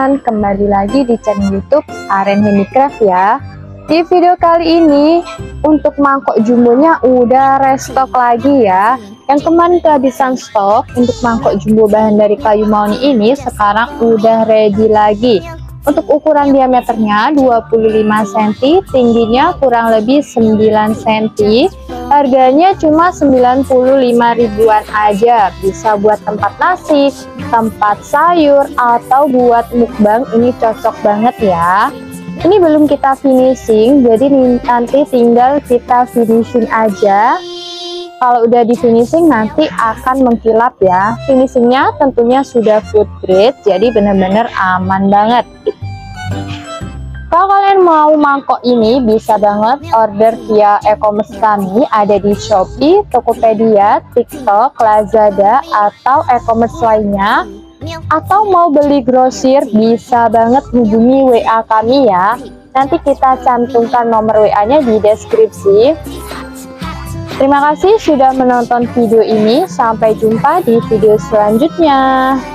teman-teman, kembali lagi di channel YouTube Aren Handicraft ya. Di video kali ini untuk mangkok jumbonya udah restock lagi ya. Yang kemarin kehabisan stok untuk mangkok jumbo bahan dari kayu mahoni ini sekarang udah ready lagi. Untuk ukuran diameternya 25 cm, tingginya kurang lebih 9 cm. Harganya cuma 95 ribuan aja. Bisa buat tempat nasi, tempat sayur, atau buat mukbang. Ini cocok banget ya. Ini belum kita finishing, jadi nanti tinggal kita finishing aja. Kalau udah di finishing nanti akan mengkilap ya. Finishingnya tentunya sudah food grade, jadi benar-benar aman banget. Kalau kalian mau mangkok ini bisa banget order via e-commerce kami, ada di Shopee, Tokopedia, TikTok, Lazada, atau e-commerce lainnya. Atau mau beli grosir bisa banget hubungi WA kami ya. Nanti kita cantumkan nomor WA-nya di deskripsi. Terima kasih sudah menonton video ini. Sampai jumpa di video selanjutnya.